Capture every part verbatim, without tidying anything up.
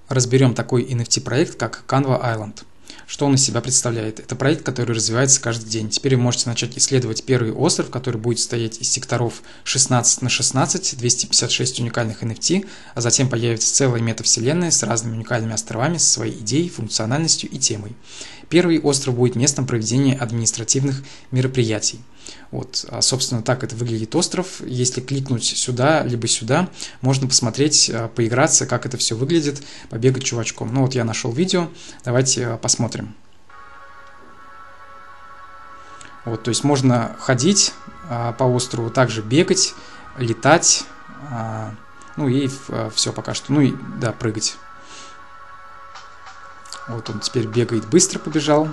Разберем такой эн эф ти-проект, как Canva Island. Что он из себя представляет? Это проект, который развивается каждый день. Теперь вы можете начать исследовать первый остров, который будет состоять из секторов шестнадцать на шестнадцать, двести пятьдесят шесть уникальных эн эф ти, а затем появится целая метавселенная с разными уникальными островами, со своей идеей, функциональностью и темой. Первый остров будет местом проведения административных мероприятий. Вот, собственно, так это выглядит остров. Если кликнуть сюда, либо сюда, можно посмотреть, поиграться, как это все выглядит, побегать чувачком. Ну вот я нашел видео, давайте посмотрим. Вот, то есть можно ходить по острову, также бегать, летать, ну и все пока что, ну и да, прыгать. Вот он теперь бегает, быстро побежал.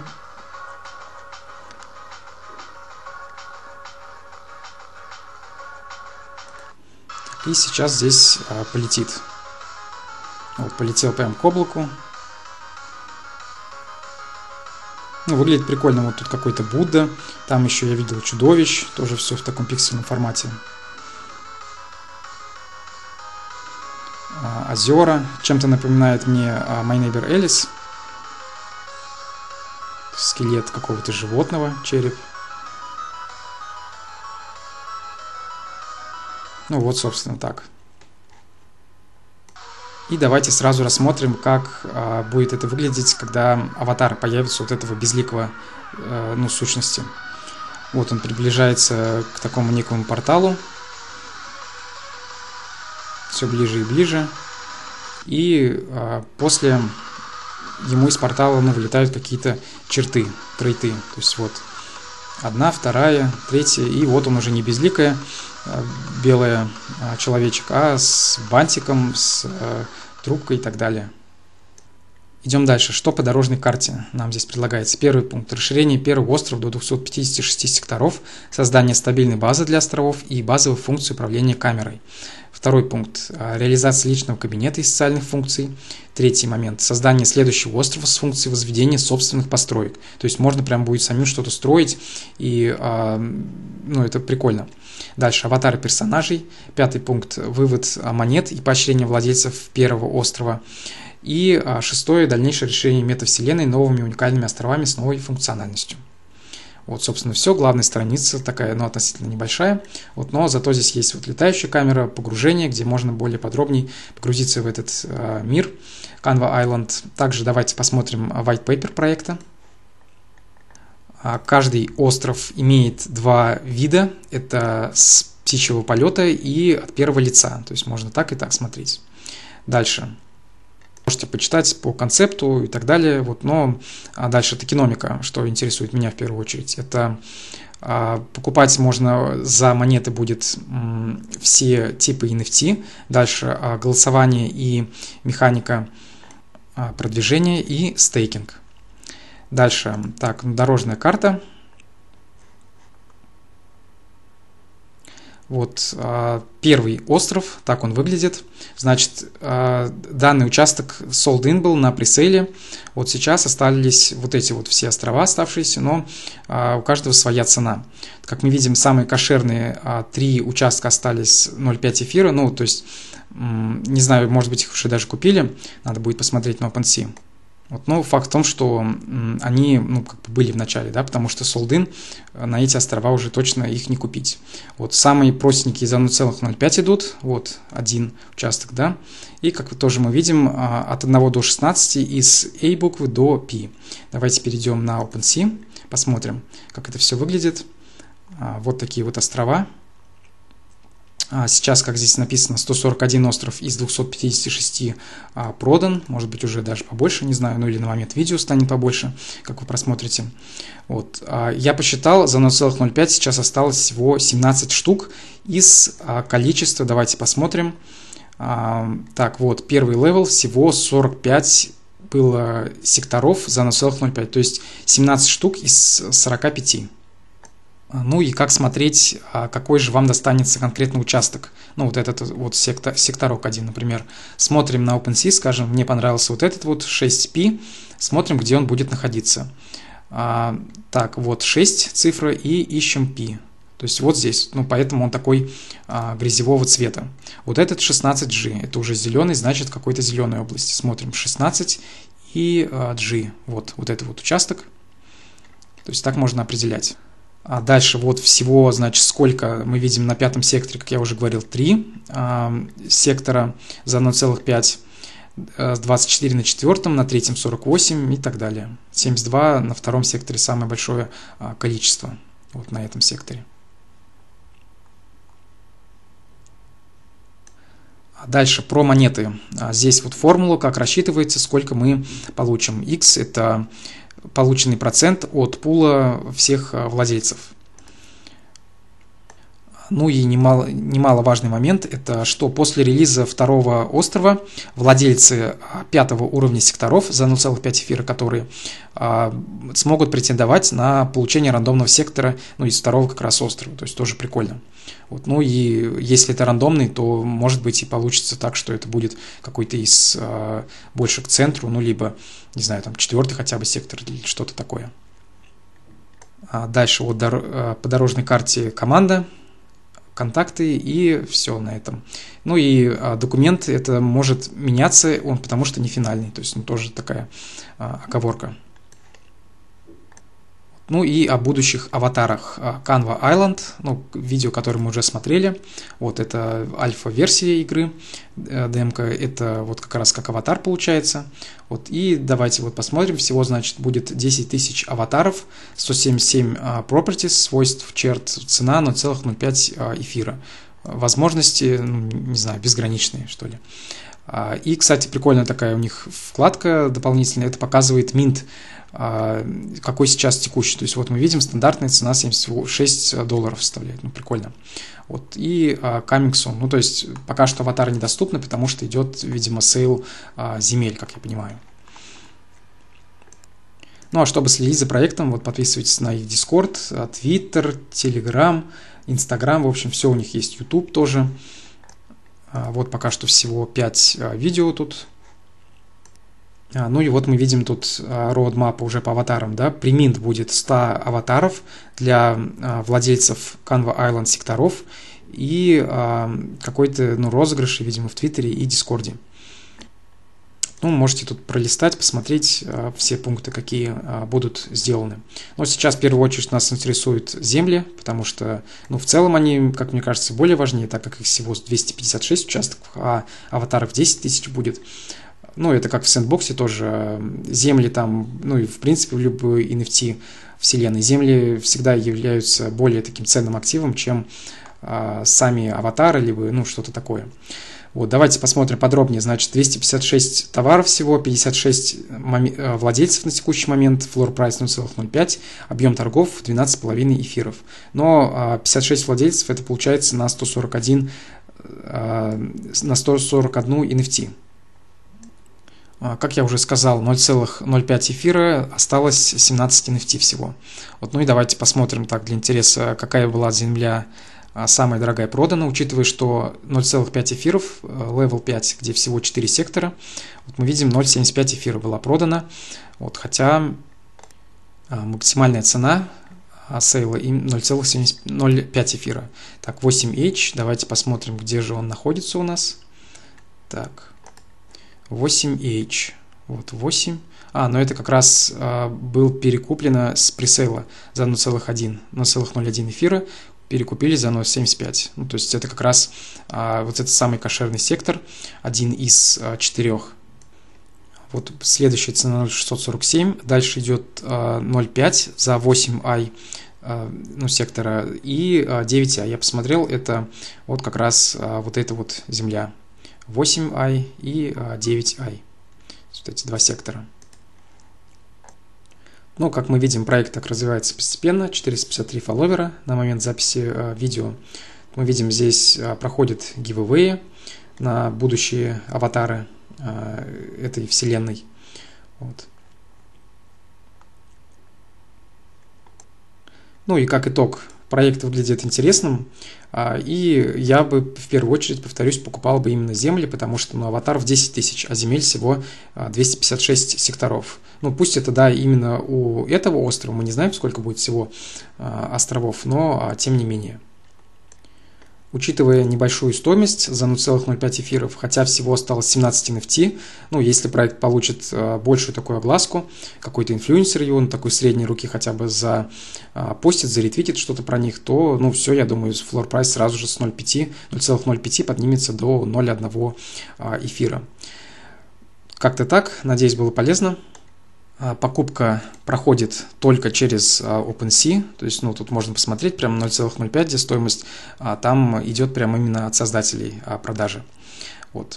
И сейчас здесь а, полетит. Вот, полетел прям к облаку. Ну, выглядит прикольно. Вот тут какой-то Будда. Там еще я видел чудовищ. Тоже все в таком пиксельном формате. А, озера. Чем-то напоминает мне а, My Neighbor Alice. Скелет какого-то животного, череп. Ну вот, собственно, так. И давайте сразу рассмотрим, как а, будет это выглядеть, когда аватар появится вот этого безликого, а, ну, сущности. Вот он приближается к такому некому порталу. Все ближе и ближе. И а, после ему из портала, ну, вылетают какие-то черты, трейты. То есть вот одна, вторая, третья. И вот он уже не безликая, белая человечек, а с бантиком, с э, трубкой и так далее. Идем дальше. Что по дорожной карте нам здесь предлагается? Первый пункт. Расширение первого острова до двухсот пятидесяти шести секторов, создание стабильной базы для островов и базовых функций управления камерой. Второй пункт. Реализация личного кабинета и социальных функций. Третий момент. Создание следующего острова с функцией возведения собственных построек. То есть можно прям будет самим что-то строить, и ну, это прикольно. Дальше. Аватары персонажей. Пятый пункт. Вывод монет и поощрение владельцев первого острова. И шестое. Дальнейшее решение метавселенной новыми уникальными островами с новой функциональностью. Вот, собственно, все. Главная страница такая, ну, относительно небольшая. Вот, но зато здесь есть вот летающая камера, погружение, где можно более подробнее погрузиться в этот э, мир Canva Island. Также давайте посмотрим white paper проекта. Каждый остров имеет два вида. Это с птичьего полета и от первого лица. То есть можно так и так смотреть. Дальше. Можете почитать по концепту и так далее. Вот, но а дальше токеномика, что интересует меня в первую очередь. Это а, покупать можно за монеты будет м, все типы эн эф ти. Дальше а, голосование и механика а, продвижения и стейкинг. Дальше, так, дорожная карта. Вот первый остров, так он выглядит. Значит, данный участок sold in был на пресейле. Вот сейчас остались вот эти вот все острова оставшиеся, но у каждого своя цена. Как мы видим, самые кошерные три участка остались ноль целых пять десятых эфира. Ну, то есть, не знаю, может быть, их уже даже купили. Надо будет посмотреть на OpenSea. Вот, но факт в том, что они, ну, как бы были в начале, да, потому что sold in на эти острова уже точно их не купить. Вот самые простенькие за ноль целых ноль пять идут, вот один участок, да, и как тоже мы видим, от одного до шестнадцати из A буквы до P. Давайте перейдем на OpenSea, посмотрим, как это все выглядит. Вот такие вот острова. Сейчас, как здесь написано, сто сорок один остров из двухсот пятидесяти шести а, продан, может быть уже даже побольше, не знаю, ну или на момент видео станет побольше, как вы просмотрите. Вот. А, я посчитал, за ноль целых ноль пять сейчас осталось всего семнадцать штук из а, количества, давайте посмотрим. А, так, вот, первый левел, всего сорок пять было секторов за ноль целых ноль пять, то есть семнадцать штук из сорока пяти. Ну и как смотреть, какой же вам достанется конкретный участок. Ну вот этот вот сектор, секторок один, например. Смотрим на OpenSea, скажем, мне понравился вот этот вот шесть пи. Смотрим, где он будет находиться. А, так, вот шесть цифра и ищем P. То То есть вот здесь, ну поэтому он такой а, грязевого цвета. Вот этот шестнадцать джи, это уже зеленый, значит в какой-то зеленой области. Смотрим шестнадцать и а, G, вот, вот это вот участок. То есть так можно определять. А дальше вот всего, значит, сколько мы видим на пятом секторе, как я уже говорил, три а, сектора за ноль целых пять. двадцать четыре на четвертом, на третьем сорок восемь и так далее. семьдесят два на втором секторе самое большое а, количество. Вот на этом секторе. Дальше про монеты. Здесь вот формула, как рассчитывается, сколько мы получим. X – это полученный процент от пула всех владельцев. Ну и немало, немаловажный момент – это что после релиза второго острова владельцы пятого уровня секторов за ноль целых пять эфира, которые а, смогут претендовать на получение рандомного сектора, ну, из второго как раз острова, то есть тоже прикольно. Вот, ну и если это рандомный, то может быть и получится так, что это будет какой-то из а, больше к центру, ну либо, не знаю, там четвертый хотя бы сектор или что-то такое. А дальше вот дор- по дорожной карте команда, контакты и все на этом. Ну и а, документ это может меняться, он потому что не финальный, то есть ну, тоже такая а, оговорка. Ну и о будущих аватарах. Canva Island, ну, видео, которое мы уже смотрели. Вот это альфа-версия игры, демка, это вот как раз как аватар получается. Вот, и давайте вот посмотрим. Всего, значит, будет десять тысяч аватаров, сто семьдесят семь properties, свойств, черт, цена ноль целых ноль пять эфира. Возможности, ну, не знаю, безграничные, что ли. И, кстати, прикольная такая у них вкладка дополнительная, это показывает минт, какой сейчас текущий. То есть вот мы видим, стандартная цена семьдесят шесть долларов составляет. Ну, прикольно. Вот. И coming soon. Ну, то есть пока что аватары недоступны, потому что идет, видимо, сейл земель, как я понимаю. Ну, а чтобы следить за проектом, вот подписывайтесь на их Discord, Twitter, Telegram, Instagram. В общем, все у них есть. YouTube тоже. Вот пока что всего пять видео тут. Ну и вот мы видим тут roadmap уже по аватарам, да, приминт будет сто аватаров для владельцев Canva Island секторов и какой-то, ну, розыгрыш, видимо, в Твиттере и Дискорде. Ну, можете тут пролистать, посмотреть все пункты, какие будут сделаны. Но сейчас в первую очередь нас интересуют земли, потому что, ну, в целом они, как мне кажется, более важнее, так как их всего двести пятьдесят шесть участков, а аватаров десять тысяч будет. Ну, это как в сэндбоксе тоже, земли там, ну и в принципе в любой эн эф ти вселенной, земли всегда являются более таким ценным активом, чем а, сами аватары, либо, ну, что-то такое. Вот, давайте посмотрим подробнее, значит, двести пятьдесят шесть товаров всего, пятьдесят шесть владельцев на текущий момент, floor price ноль целых ноль пять, объем торгов двенадцать целых пять эфиров. Но а, пятьдесят шесть владельцев, это получается на сто сорок один, а, на сто сорок один эн эф ти. Как я уже сказал, ноль целых ноль пять эфира, осталось семнадцать эн эф ти всего. Вот, ну и давайте посмотрим так для интереса, какая была земля самая дорогая продана, учитывая, что ноль целых пять эфиров, левел пять, где всего четыре сектора, вот мы видим ноль целых семьдесят пять эфира была продана, вот, хотя максимальная цена сейла ноль целых ноль пять эфира. Так, восемь эйч, давайте посмотрим, где же он находится у нас. Так. восемь эйч, вот восемь, а, но это как раз а, был перекуплено с пресейла за ноль целых ноль один эфира, перекупили за ноль целых семьдесят пять, ну, то есть это как раз а, вот этот самый кошерный сектор, один из а, четырех. Вот следующая цена ноль целых шестьсот сорок семь, дальше идет а, ноль целых пять за восемь ай, а, ну, сектора, и а, девять ай, я посмотрел, это вот как раз а, вот эта вот земля. восемь ай и девять ай. Вот эти два сектора. Ну, как мы видим, проект так развивается постепенно. четыреста пятьдесят три фолловера на момент записи видео. Мы видим, здесь проходят гивэвэи на будущие аватары этой вселенной. Вот. Ну и как итог, проект выглядит интересным. И я бы в первую очередь, повторюсь, покупал бы именно земли, потому что ну, аватар в десять тысяч, а земель всего двести пятьдесят шесть секторов. Ну, пусть это, да, именно у этого острова, мы не знаем, сколько будет всего островов, но тем не менее. Учитывая небольшую стоимость за ноль целых ноль пять эфиров, хотя всего осталось семнадцать эн эф ти, ну, если проект получит большую такую огласку, какой-то инфлюенсер его на такой средней руки хотя бы запостит, заретвитит что-то про них, то, ну, все, я думаю, флор прайс сразу же с ноль целых ноль пять поднимется до ноль целых одного эфира. Как-то так, надеюсь, было полезно. Покупка проходит только через OpenSea, то есть, ну, тут можно посмотреть, прям ноль целых ноль пять, где стоимость, а там идет прямо именно от создателей продажи. Вот.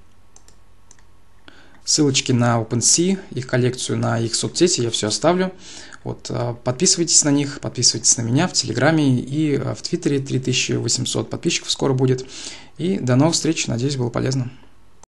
Ссылочки на OpenSea, их коллекцию, на их соцсети я все оставлю. Вот. Подписывайтесь на них, подписывайтесь на меня в Телеграме и в Твиттере, три тысячи восемьсот подписчиков скоро будет. И до новых встреч, надеюсь, было полезно.